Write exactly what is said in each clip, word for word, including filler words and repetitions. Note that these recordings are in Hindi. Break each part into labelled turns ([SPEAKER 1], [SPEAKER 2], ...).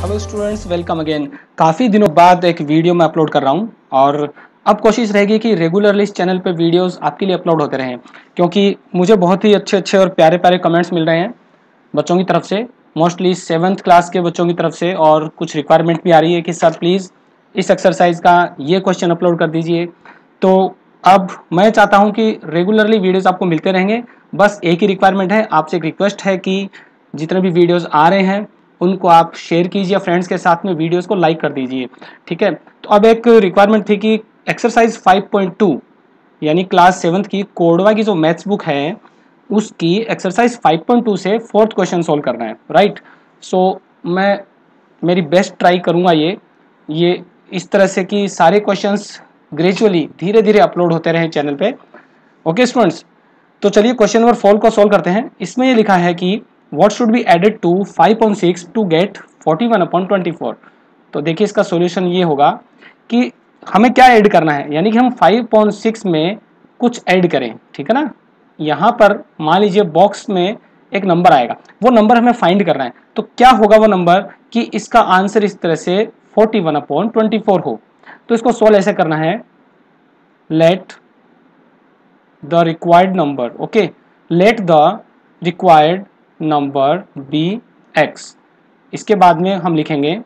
[SPEAKER 1] Hello students, welcome again. काफ़ी दिनों बाद एक वीडियो मैं अपलोड कर रहा हूं और अब कोशिश रहेगी कि रेगुलरली इस चैनल पे वीडियोस आपके लिए अपलोड होते रहें, क्योंकि मुझे बहुत ही अच्छे अच्छे और प्यारे प्यारे कमेंट्स मिल रहे हैं बच्चों की तरफ से, मोस्टली सेवन्थ क्लास के बच्चों की तरफ से। और कुछ रिक्वायरमेंट भी आ रही है कि सर प्लीज़ इस एक्सरसाइज का ये क्वेश्चन अपलोड कर दीजिए। तो अब मैं चाहता हूँ कि रेगुलरली वीडियोज़ आपको मिलते रहेंगे। बस एक ही रिक्वायरमेंट है, आपसे एक रिक्वेस्ट है कि जितने भी वीडियोज़ आ रहे हैं उनको आप शेयर कीजिए फ्रेंड्स के साथ में, वीडियोस को लाइक कर दीजिए, ठीक है। तो अब एक रिक्वायरमेंट थी कि एक्सरसाइज फाइव पॉइंट टू यानी क्लास सेवन्थ की कोडवा की जो मैथ्स बुक है उसकी एक्सरसाइज फाइव पॉइंट टू से फोर्थ क्वेश्चन सॉल्व करना है, राइट। सो मैं मेरी बेस्ट ट्राई करूँगा ये ये इस तरह से कि सारे क्वेश्चंस ग्रेजुअली धीरे धीरे अपलोड होते रहें चैनल पे। ओके स्टूडेंट्स, तो चलिए क्वेश्चन नंबर फोर को सॉल्व करते हैं। इसमें ये लिखा है कि what should be added to five point six to get forty one upon twenty four. तो देखिए इसका सॉल्यूशन ये होगा कि हमें क्या ऐड करना है, यानी कि हम फाइव पॉइंट सिक्स में कुछ ऐड करें, ठीक है ना। यहाँ पर मान लीजिए बॉक्स में एक नंबर आएगा, वो नंबर हमें फाइंड करना है। तो क्या होगा वो नंबर कि इसका आंसर इस तरह से forty one upon twenty four हो। तो इसको सॉल्व ऐसे करना है, let the required number, okay, let the required number be x. इसके बाद में हम लिखेंगे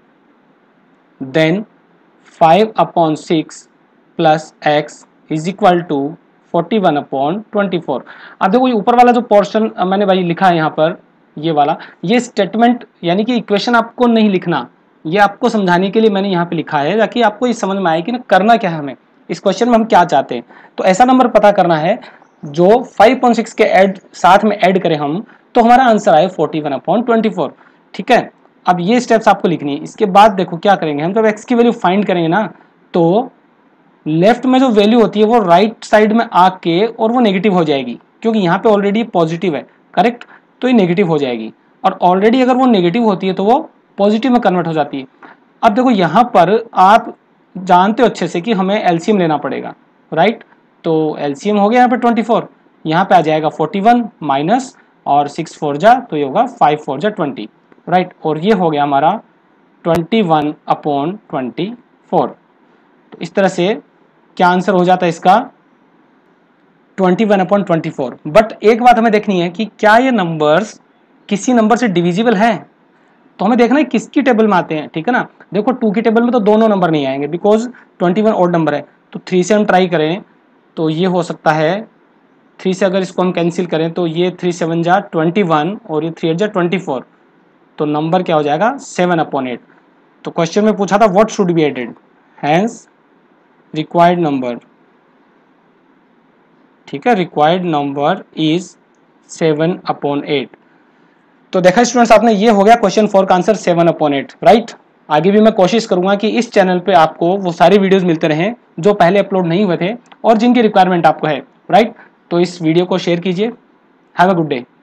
[SPEAKER 1] then five upon six plus x is equal to forty one upon twenty four. अब देखो ये ऊपर वाला जो पोर्शन मैंने भाई लिखा है यहाँ पर, ये वाला, ये स्टेटमेंट यानी कि इक्वेशन आपको नहीं लिखना, ये आपको समझाने के लिए मैंने यहाँ पे लिखा है ताकि आपको ये समझ में आए कि ना करना क्या है, हमें इस क्वेश्चन में हम क्या चाहते हैं। तो ऐसा नंबर पता करना है जो फाइव पॉइंट सिक्स के ऐड साथ में ऐड करें हम, तो हमारा आंसर आए forty one upon twenty four, ठीक है। अब ये स्टेप्स आपको लिखनी है। इसके बाद देखो क्या करेंगे हम, जब एक्स की वैल्यू फाइंड करेंगे ना, तो लेफ्ट में जो वैल्यू होती है वो राइट साइड में आके और वो नेगेटिव हो जाएगी, क्योंकि यहाँ पे ऑलरेडी पॉजिटिव है, करेक्ट, तो ये नेगेटिव हो जाएगी। और ऑलरेडी अगर वो नेगेटिव होती है तो वो पॉजिटिव में कन्वर्ट हो जाती है। अब देखो यहाँ पर आप जानते हो अच्छे से कि हमें एलसीएम लेना पड़ेगा, राइट। तो एलसीएम हो गया यहाँ पे ट्वेंटी फोर, यहाँ पे आ जाएगा फोर्टी वन माइनस और सिक्स फोर जा, तो ये होगा फाइव फोर जा ट्वेंटी, राइट। और ये हो गया हमारा twenty one upon twenty four. तो इस तरह से क्या आंसर हो जाता है इसका, twenty one upon twenty four. But एक बात हमें देखनी है कि क्या ये नंबर्स किसी नंबर से डिविजिबल हैं। तो हमें देखना है किसकी टेबल में आते हैं, ठीक है ना। देखो टू की टेबल में तो दोनों नंबर नहीं आएंगे because twenty one odd number है। तो थ्री से हम ट्राई करें तो ये हो सकता है, थ्री से अगर इसको हम कैंसिल करें तो ये थ्री सेवन जा ट्वेंटी वन और ये थ्री एट जा ट्वेंटी फोर, तो नंबर क्या हो जाएगा सेवन अपॉन एट। तो क्वेश्चन में पूछा था what should be added, hence required number, ठीक है, required number is seven upon eight. तो देखा स्टूडेंट्स आपने, ये हो गया क्वेश्चन फोर का answer seven upon eight, right. आगे भी मैं कोशिश करूंगा कि इस चैनल पे आपको वो सारे वीडियोस मिलते रहें जो पहले अपलोड नहीं हुए थे और जिनकी रिक्वायरमेंट आपको है, राइट। तो इस वीडियो को शेयर कीजिए। Have a good day.